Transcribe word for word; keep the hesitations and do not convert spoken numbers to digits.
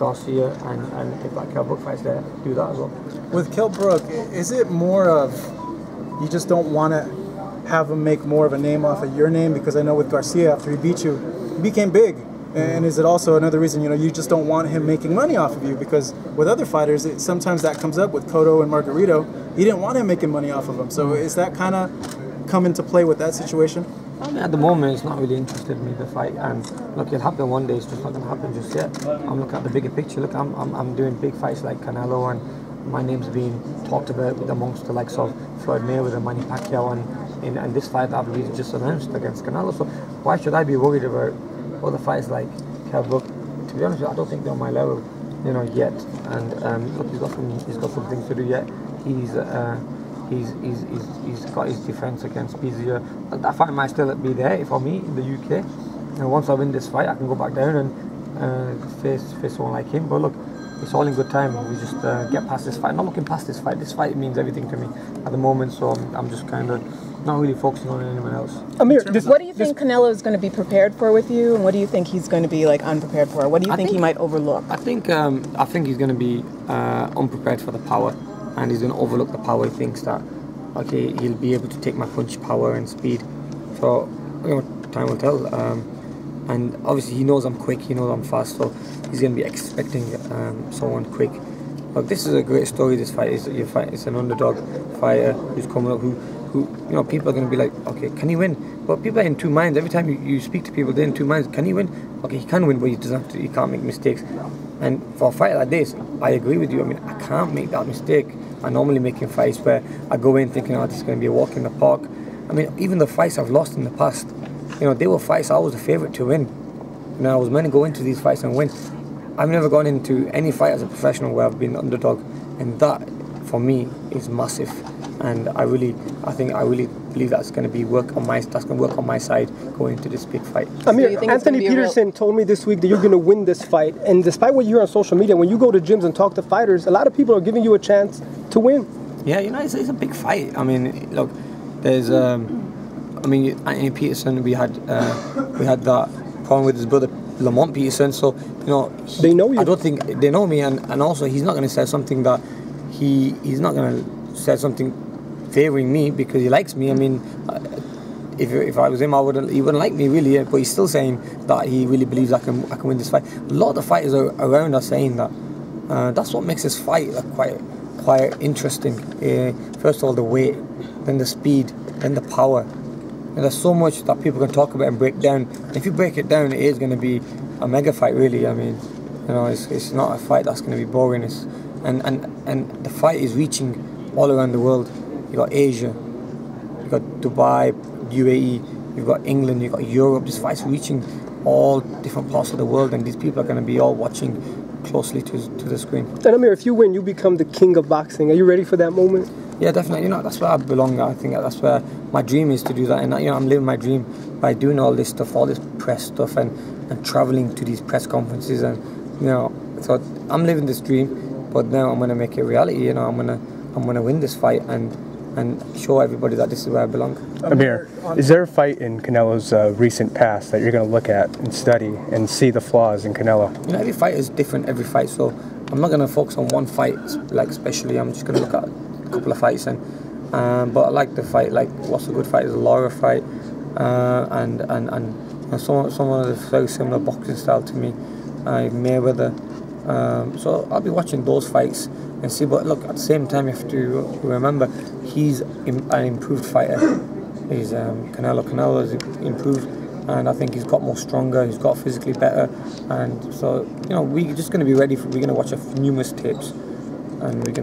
Garcia, and, and if that Kell Brook fight's there, do that as well. With Kell Brook, is it more of you just don't want to have him make more of a name off of your name? Because I know with Garcia, after he beat you, he became big. And is it also another reason, you know, you just don't want him making money off of you? Because with other fighters, it, sometimes that comes up with Cotto and Margarito. He didn't want him making money off of him. So is that kind of come into play with that situation? I mean, at the moment, it's not really interested in me, the fight. And look, it'll happen one day. It's just not going to happen just yet. I'm looking at the bigger picture. Look, I'm, I'm, I'm doing big fights like Canelo, and my name's being talked about amongst the likes of Floyd Mayweather, Manny Pacquiao, and, and, and this fight I believe is just announced against Canelo. So why should I be worried about other fights like Kell Brook? To be honest with you, I don't think they're on my level, you know, yet. And um, look, he's got some, he's got some things to do yet. He's, uh, he's, he's, he's, he's got his defense against Pizia. That fight might still be there for me in the U K. And once I win this fight, I can go back down and uh, face face someone like him. But look, it's all in good time. We just uh, get past this fight. I'm not looking past this fight. This fight means everything to me at the moment. So I'm, I'm just kind of not really focusing on anyone else. Amir, this, what do you think Canelo is going to be prepared for with you, and what do you think he's going to be like unprepared for? What do you think, think he might overlook? I think um, I think he's going to be uh, unprepared for the power, and he's going to overlook the power. He thinks that okay, he'll be able to take my punch power and speed. So you know, time will tell. Um, and obviously he knows I'm quick. He knows I'm fast. So he's going to be expecting um, someone quick. Look, this is a great story. This fight is your fight. It's an underdog fighter who's coming up who. Who, you know, people are going to be like, okay, can he win? But people are in two minds. Every time you, you speak to people, they're in two minds. Can he win? Okay, he can win, but he doesn't have to, he can't make mistakes. And for a fight like this, I agree with you. I mean, I can't make that mistake. I normally make in fights where I go in thinking, oh, this is going to be a walk in the park. I mean, even the fights I've lost in the past, you know, they were fights I was the favourite to win. You know, I was meant to go into these fights and win. I've never gone into any fight as a professional where I've been underdog, and that, for me, is massive. And I really, I think, I really believe that's going to be work on my, that's going to work on my side going into this big fight. Amir, so Anthony Peterson real... told me this week that you're going to win this fight. And despite what you hear on social media, when you go to gyms and talk to fighters, a lot of people are giving you a chance to win. Yeah, you know, it's, it's a big fight. I mean, look, there's, um, I mean, Anthony Peterson, we had, uh, we had that problem with his brother Lamont Peterson. So, you know, he, they know you. I don't think they know me, and, and also he's not going to say something that he, he's not going to say something favouring me because he likes me. I mean, if if I was him, I wouldn't. He wouldn't like me really. But he's still saying that he really believes I can I can win this fight. A lot of the fighters are around are saying that. Uh, that's what makes this fight uh, quite quite interesting. Uh, first of all, the weight, then the speed, then the power. And there's so much that people can talk about and break down. And if you break it down, it is going to be a mega fight, really. I mean, you know, it's it's not a fight that's going to be boring. It's, and and and the fight is reaching all around the world. You've got Asia, you've got Dubai, U A E, you've got England, you've got Europe. This fight's reaching all different parts of the world, and these people are going to be all watching closely to, to the screen. And Amir, if you win, you become the king of boxing. Are you ready for that moment? Yeah, definitely. You know, that's where I belong. I think that's where my dream is to do that. And, you know, I'm living my dream by doing all this stuff, all this press stuff, and, and traveling to these press conferences. And, you know, so I'm living this dream, but now I'm going to make it reality. You know, I'm going to I'm going to win this fight and and show everybody that this is where I belong. Amir, is there a fight in Canelo's uh, recent past that you're going to look at and study and see the flaws in Canelo? You know, every fight is different, every fight, so I'm not going to focus on one fight, like especially. I'm just going to look at a couple of fights. and um, But I like the fight, like what's a good fight is a Laura fight, uh, and, and, and you know, someone, someone with a very similar boxing style to me, uh, Mayweather. Um, so I'll be watching those fights and see. But look, at the same time, you have to remember he's an improved fighter. He's um, Canelo. Canelo has improved, and I think he's got more stronger. He's got physically better, and so you know we're just going to be ready for. We're going to watch a numerous tapes, and we're going.